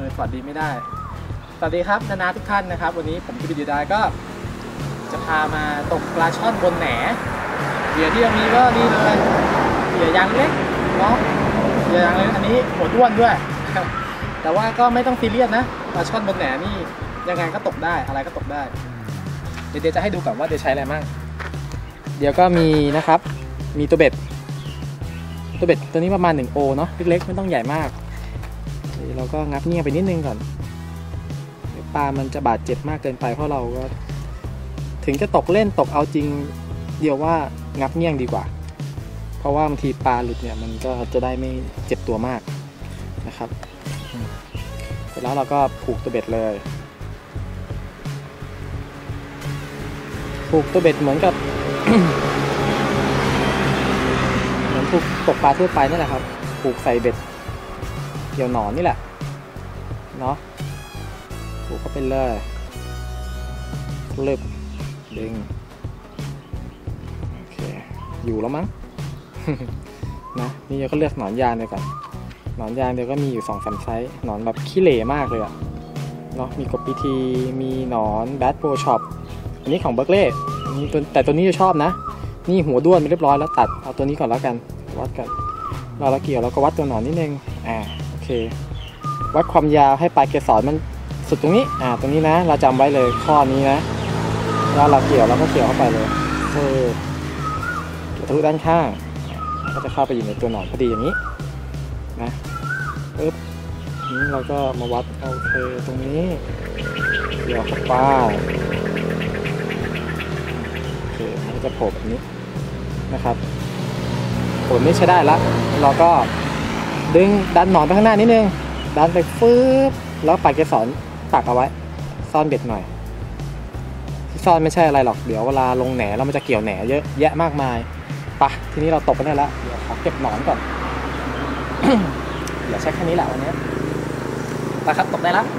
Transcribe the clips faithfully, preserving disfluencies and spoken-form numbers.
ยสวัสดีไม่ได้สวัสดีครับนานาทุกท่านนะครับวันนี้ผมกิติดาก็จะพามาตกปลาช่อนบนแหนเหยื่อที่เรามีก็นี่เลยเหยื่อยางเล็กเนาะเหยื่อยางเล็กอันนี้หัวด้วนด้วย แต่ว่าก็ไม่ต้องซีเรียสนะปลาช่อนบนแหนนี่ยังไงก็ตกได้อะไรก็ตกได้เดี๋ยวจะให้ดูก่อนว่าจะใช้อะไรบ้างเดี๋ยวก็มีนะครับมีตัวเบ็ดตัวเบ็ดตัวนี้ประมาณหนึ่งโอเนาะเล็กๆไม่ต้องใหญ่มากเราก็งับเงี้ยไปนิดนึงก่อนเดี๋ยวปลามันจะบาดเจ็บมากเกินไปเพราะเราก็ถึงจะตกเล่นตกเอาจริงเดี๋ยวว่างับเงี้ยงดีกว่าเพราะว่าบางทีปลาหลุดเนี่ยมันก็จะได้ไม่เจ็บตัวมากนะครับเสร็จแล้วเราก็ผูกตัวเบ็ดเลยผูกตัวเบ็ดเหมือนกับ เหมือนผูกตกปลาทั่วไปนี่แหละครับผูกใส่เบ็ดเกี่ยวหนอนนี่แหละเนาะผูกเข้าไปเลยลึบดึงโอเคอยู่แล้วมั้ง นะนี่เราก็เลือกหนอนยางเลยก่อนหนอนยางเดี๋ยวก็มีอยู่สองสามไซส์หนอนแบบขี้เหร่มากเลยอะเนาะมีกบปีทีมีหนอนแบดโบช็อปอันนี้ของเบิร์กเล่นี่ตัวแต่ตัวนี้จะชอบนะนี่หัวด้วนไปเรียบร้อยแล้วตัดเอาตัวนี้ก่อนแล้วกันวัดกันเราละเกี่ยวเราก็วัดตัวหนอนนิดนึงอ่าโอเควัดความยาวให้ปลายเกสรมันสุดตรงนี้อ่าตรงนี้นะเราจำไว้เลยข้อนี้นะแล้วเราเกี่ยวเราก็เกี่ยวเข้าไปเลยเออเกี่ยวทะลุด้านข้างก็จะเข้าไปอยู่ในตัวหนอนพอดีอย่างนี้นะปึ๊บนี้เราก็มาวัดโอเคตรงนี้เกี่ยวเข้าไปโอเคมันจะโผล่แบบนี้นะครับผลนี้ใช้ได้แล้วเราก็ดึงดันหนอนไปข้างหน้านิดนึงดันไปฟืบแล้วปลายเกสรปักเอาไว้ซ่อนเบ็ดหน่อยที่ซ่อนไม่ใช่อะไรหรอกเดี๋ยวเวลาลงแหนเรามันจะเกี่ยวแหนเยอะแยะมากมายปะทีนี้เราตกกันได้แล้วเดี๋ยวขอเก็บหนอนก่อน เดี๋ยวใช้แค่นี้แหละวันนี้ปะครับตกได้แล้ว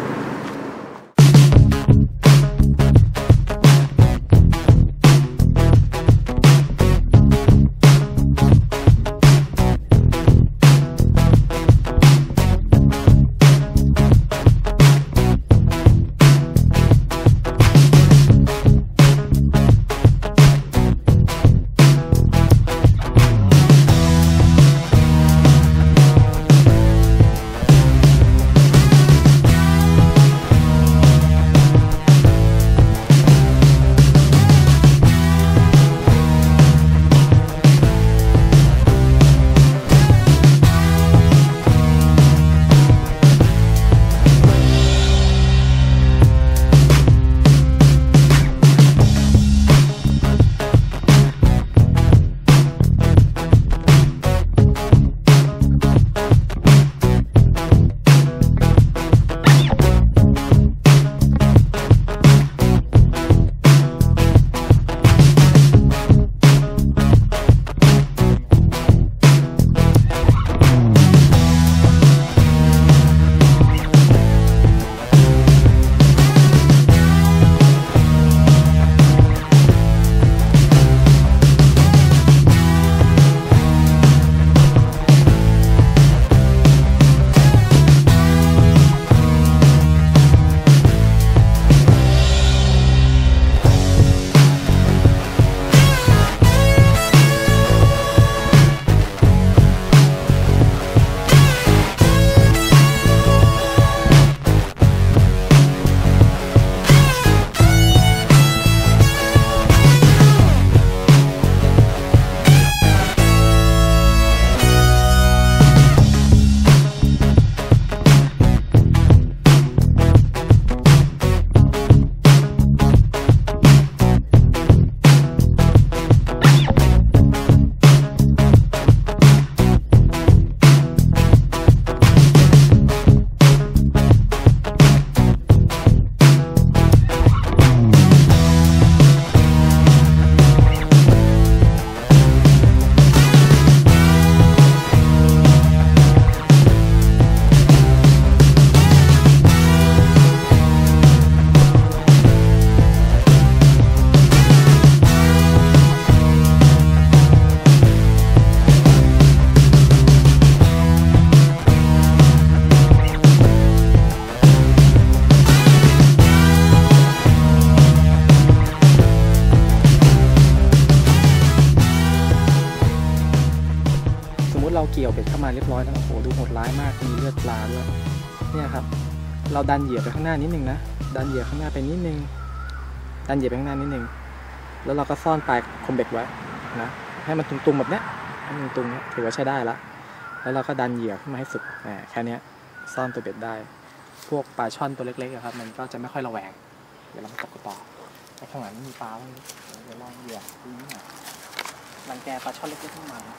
ยวเบ็ดเข้ามาเรียบร้อยแล้วโอ้โหดูโหดร้ายมากมีเลือดปลาด้วยเนี่ยครับเราดันเหยื่อไปข้างหน้านิดนึงนะดันเหยื่อข้างหน้าไปนิดนึงดันเหยื่อไปข้างหน้านิดนึงแล้วเราก็ซ่อนปลายคมเบ็ดไว้นะให้มันตุงๆแบบเนี้ยให้มันตุงๆถือว่าใช้ได้ละแล้วเราก็ดันเหยื่อขึ้นมาให้สุดแค่นี้ซ่อนตัวเบ็ดได้พวกปลาช่อนตัวเล็กๆครับมันก็จะไม่ค่อยระแวงเดี๋ยวเรามาตกกันต่อในข้างหลังมีปลาเดี๋ยวลองเหยื่อดูนี่หน่อยรังแกปลาช่อนเล็กๆขึ้นมา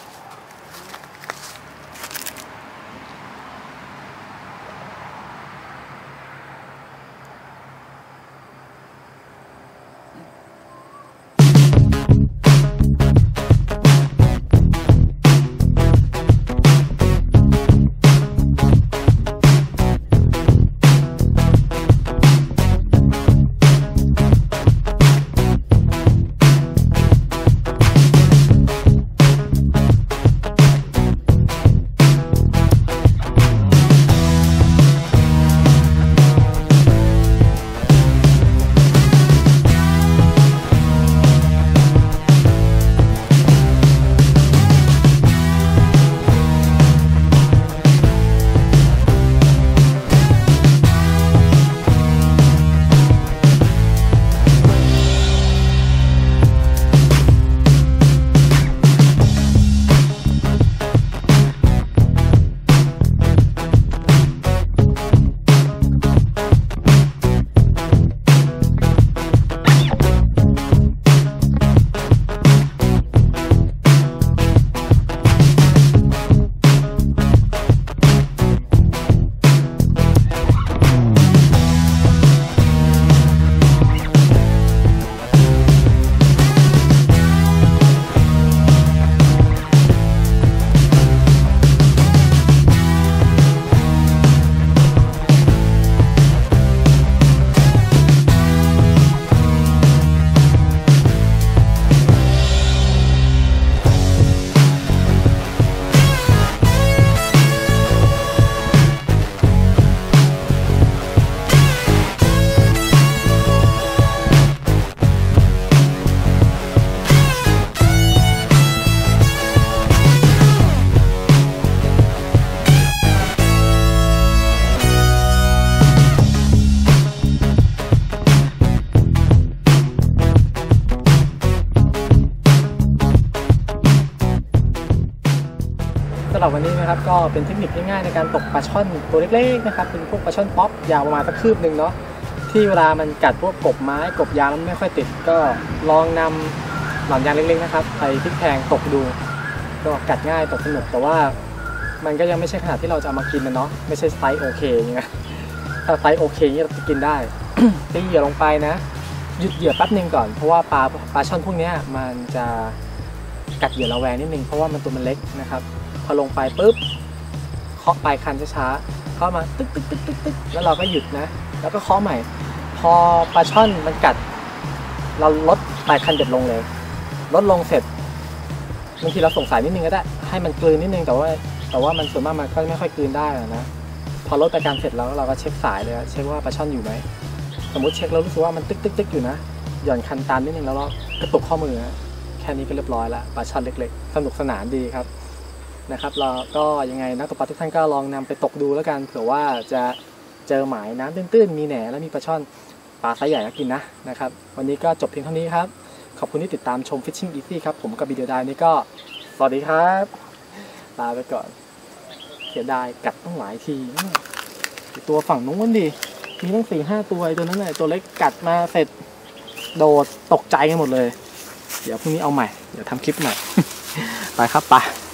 สำหรับวันนี้นะครับก็เป็นเทคนิคง่ายๆในการตกปลาช่อนตัวเล็กๆนะครับเป็นพวกปลาช่อนป๊อปยาวประมาณสักคืบหนึ่งเนาะที่เวลามันกัดพวกกบไม้กบยางแล้วไม่ค่อยติดก็ลองนำหลอนยางเล็กๆนะครับไปพลิกแพงตกดูก็กัดง่ายตกสนุกแต่ว่ามันก็ยังไม่ใช่ขนาดที่เราจะเอามากินนะเนาะไม่ใช่ไซส์โอเคอย่างเงี้ยถ้าไซส์โอเคนี่เราจะกินได้ ตีเหยื่อลงไปนะหยุดเหยื่อแป๊บนึงก่อนเพราะว่าปลาปลาช่อนพวกนี้มันจะกัดเหยื่อระแวงนิดนึงเพราะว่ามันตัวมันเล็กนะครับพอลงไปปุ๊บเคาะปลายคันช้าๆเข้ามาตึ๊กตึ๊กตึ๊กตึ๊กตึ๊กแล้วเราก็หยุดนะแล้วก็เคาะใหม่พอปลาช่อนมันกัดเราลดปลายคันเบ็ดลงเลยลดลงเสร็จบางทีเราสงสัยนิดนึงก็ได้ให้มันกลืนนิดนึงแต่ว่าแต่ว่ามันส่วนมากมันก็ไม่ค่อยกลืนได้นะพอลดปลายคันเสร็จแล้วเราก็เช็คสายเลยเช็คว่าปลาช่อนอยู่ไหมสมมติเช็คแล้วรู้สึกว่ามันตึ๊กตึ๊กตึ๊กอยู่นะหย่อนคันตามนิดนึงแล้วเรากระตุกข้อมือแค่นี้ก็เรียบร้อยละปลาช่อนเล็กๆสนุกสนานดีครับนะครับเราก็ยังไงนักตกปลาทุกท่านก็ลองนำไปตกดูแล้วกันเผื่อว่าจะเจอหมายน้ำตื้นๆมีแหน่และมีปลาช่อนปลาไซส์ใหญ่ก็กินนะนะครับวันนี้ก็จบเพียงเท่านี้ครับขอบคุณที่ติดตามชม Fishing Easy ครับผมกับวิดีโอไดนี่ก็สวัสดีครับลาไปก่อนเสียดายกัดต้องหลายทีตัวฝั่งนู้นดิมีตั้งสี่ห้าตัวตัวนั้นเลยตัวเล็กกัดมาเสร็จโดดตกใจกันหมดเลยเดี๋ยวพรุ่งนี้เอาใหม่เดี๋ยวทำคลิปใหม่ ไปครับไป